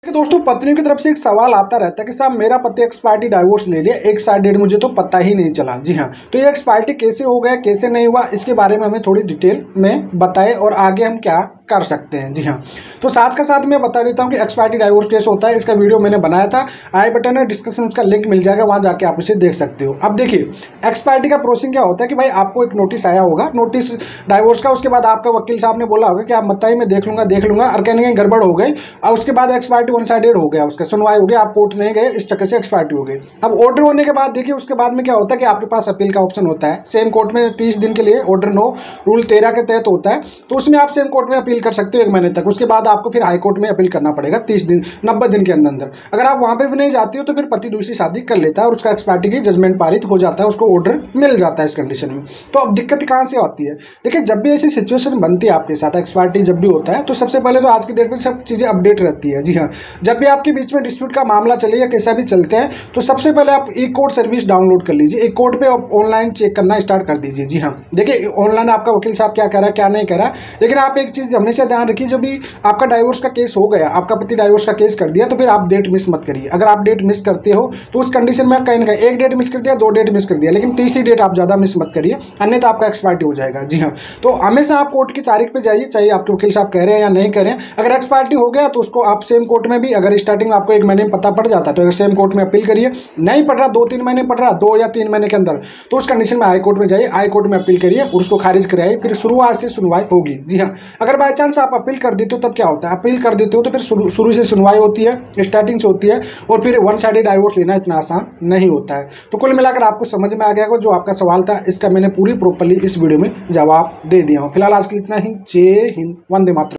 दोस्तों, पत्नियों की तरफ से एक सवाल आता रहता है कि साहब मेरा पति एक्सपायरी डाइवोर्स ले लिया, 1 साल डेढ़ मुझे तो पता ही नहीं चला। जी हाँ, तो ये एक्सपायरी कैसे हो गया, कैसे नहीं हुआ, इसके बारे में हमें थोड़ी डिटेल में बताएं और आगे हम क्या कर सकते हैं। जी हाँ, तो साथ के साथ मैं बता देता हूँ कि एक्सपायरी डाइवोर्स कैसे होता है। इसका वीडियो मैंने बनाया था, आई बटन है, डिस्क्रिप्शन उसका लिंक मिल जाएगा, वहाँ जाके आप इसे देख सकते हो। अब देखिए, एक्सपायरी का प्रोसेसिंग क्या होता है कि भाई आपको एक नोटिस आया होगा, नोटिस डाइवोर्स का। उसके बाद आपका वकील साहब ने बोला होगा कि आप बताइए, मैं देख लूंगा और कहने गड़बड़ हो गई, और उसके बाद एक्सपायरी वन साइडेड हो गया, उसका सुनवाई हो गया, आप कोर्ट नहीं गए, इस चक्कर से एक्सपायरी हो गई। अब ऑर्डर होने के बाद देखिए, उसके बाद में क्या होता है कि आपके पास अपील का ऑप्शन होता है। सेम कोर्ट में 30 दिन के लिए ऑर्डर 9 रूल 13 के तहत होता है, तो उसमें आप सेम कोर्ट में अपील कर सकते हो 1 महीने तक। उसके बाद आपको फिर हाई कोर्ट में अपील करना पड़ेगा 30 दिन 90 दिन के अंदर। अगर आप वहां पे भी नहीं जाती हो तो फिर पति दूसरी शादी कर लेता है और उसका एक्सपायरी की जजमेंट पारित हो जाता है, उसको ऑर्डर मिल जाता है इस कंडीशन में। तो अब दिक्कत कहाँ से आती है? देखिए, जब भी ऐसी सिचुएशन बनती है आपके साथ, एक्सपायरी जब भी होता है, तो सबसे पहले तो आज की डेट में सब चीज़ें अपडेट रहती है। जी हाँ, जब भी आपके बीच में डिस्प्यूट का मामला चले या कैसा भी चलते हैं, तो सबसे पहले आप ई कोर्ट सर्विस डाउनलोड कर लीजिए। ई कोर्ट पे आप ऑनलाइन चेक करना स्टार्ट कर दीजिए। जी हाँ, देखिए ऑनलाइन आपका वकील साहब क्या कह रहा है क्या नहीं कह रहा है, लेकिन आप एक चीज़ हमेशा ध्यान रखिए, जो भी आपका डाइवोर्स का केस हो गया, आपका पति डाइवोर्स का केस कर दिया, तो फिर आप डेट मिस मत करिए। अगर आप डेट मिस करते हो तो उस कंडीशन में कहीं ना कहीं 1 डेट मिस कर दिया, 2 डेट मिस कर दिया, लेकिन तीसरी डेट आप ज़्यादा मिस मत करिए, अन्यथा आपका एक्सपायरी हो जाएगा। जी हाँ, तो हमेशा आप कोर्ट की तारीख पे जाइए, चाहे आपके वकील साहब कह रहे हैं या नहीं कह रहे हैं। अगर एक्सपायरी हो गया तो उसको आप सेम कोर्ट में भी, अगर स्टार्टिंग में आपको 1 महीने में पता पड़ जाता है तो अगर सेम कोर्ट में अपील करिए। नहीं पड़ रहा, 2-3 महीने पड़ रहा, 2 या 3 महीने के अंदर, तो उस कंडीशन में हाई कोर्ट में जाइए, हाई कोर्ट में अपील करिए और उसको खारिज कराइए, फिर शुरुआत से सुनवाई होगी। जी हाँ, अगर बाई चांस आप अपील कर देते हो तब क्या होता है? अपील कर देते हो तो फिर शुरू से सुनवाई होती है, स्टार्टिंग से होती है, और फिर वन साइडेड डाइवोर्स लेना इतना आसान नहीं होता है। तो कुल मिलाकर आपको समझ में आ गया होगा, जो आपका सवाल था इसका मैंने पूरी प्रॉपर्ली इस वीडियो में जवाब दे दिया हूँ। फिलहाल आज के लिए इतना ही। जय हिंद, वंदे मातरम।